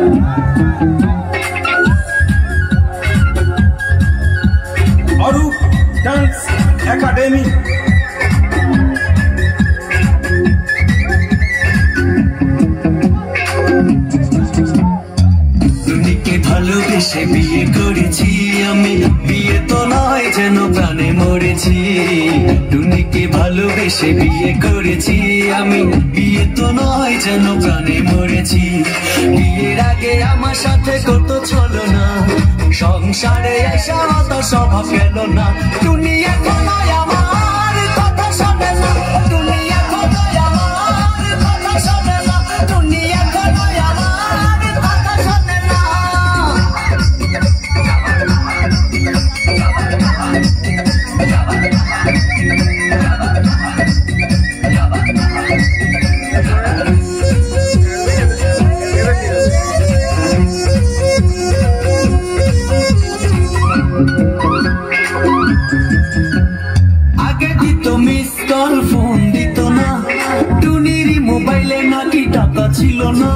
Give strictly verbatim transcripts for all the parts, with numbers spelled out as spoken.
Arup dance academy. টুনিকে ভালোবেসে বিয়ে করেছি আমি, বিয়ে তো নয় যেন প্রাণে মরেছি। টুনিকে ভালোবেসে বিয়ে করেছি আমি, বিয়ে তো নয় যেন প্রাণে মরেছি। বিয়ের আগে আমার সাথে কত ছলনা, সংসারে এসে অত স্বভাব গেল না। টুনি এখন আমার কথা শোনে না, টুনি এখন আমার কথা শোনে না, টুনি এখন আমার কথা শোনে না। আগে দিত মিস কল, ফোন দিত না। টুনির মোবাইলে নাকি টাকা ছিল না।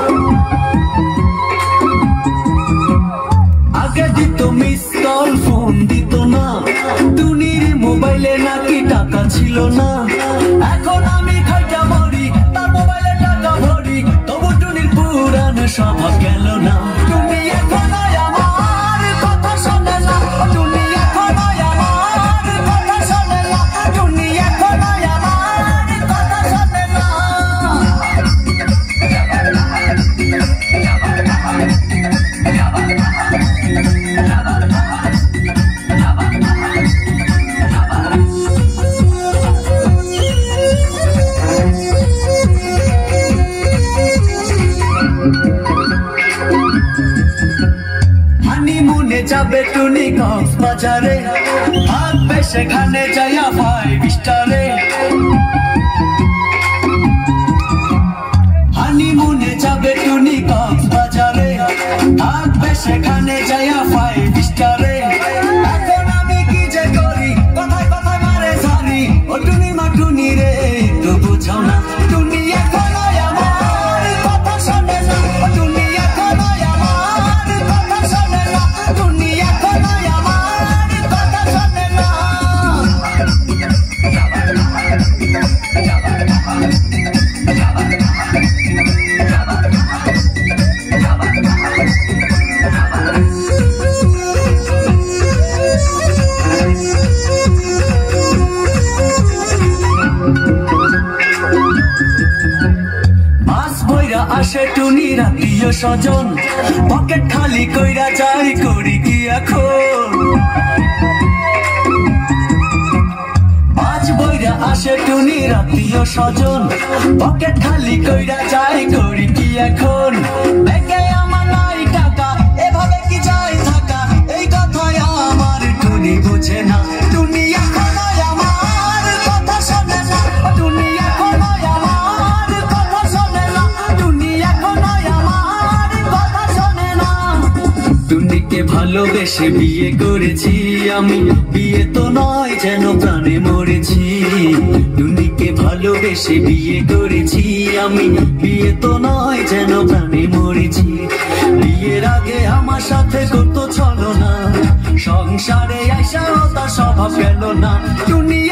আগে দিত মিস কল, ফোন দিত না। টুনির মোবাইলে নাকি টাকা ছিল না। এখন আমি খাইটা মরি, তার মোবাইলে টাকা ভরি, তবু টুনির পুরানো স্বভাব গেল না। টুনি এখন আমার কথা শোনে না, টুনি এখন আমার কথা শোনে না, টুনি এখন আমার কথা শোনে না। হানিমুনে যাবে টুনি কক্সবাজারে, থাকবে সেখানে যাইয়া ফাইভ স্টারে। হানিমুনে যাবে টুনি কক্সবাজারে, থাকবে সেখানে যাইয়া ফাইভ স্টারে। এখন আমি কি যে করি, কথায় কথায় মারে ঝাড়ি। ও টুনি মা টুনি রে, তো বুঝাও না। টুনি এখন আমার কথা শোনে না, টুনি এখন আমার কথা শোনে না, টুনি এখন আমার কথা শোনে না। মাস বইরা আসে টুনির আত্মীয় স্বজন, পকেট খালি কইরা যাই করি কি এখন। মাস বইরা আসে টুনির আত্মীয় স্বজন, পকেট খালি কইরা যাই করি কি এখন। ব্যাগে আমার নাই টাকা, এভাবে কি যাই থাকা, এই কথায় আমার টুনি বুঝে না। টুনি এখন আমার কথা শোনে না, টুনি এখন আমার কথা শোনে না, টুনি এখন আমার কথা শোনে না। টুনিকে ভালোবেসে বিয়ে করেছি আমি, বিয়ে তো নয় যেন প্রাণে মরেছি। টুনিকে ভালোবেসে বিয়ে করেছি আমি, বিয়ে তো নয় যেন প্রাণে মরেছি। বিয়ের আগে আমার সাথে কত ছলনা, সংসারে আইসা তার স্বভাব গেল না। টুনি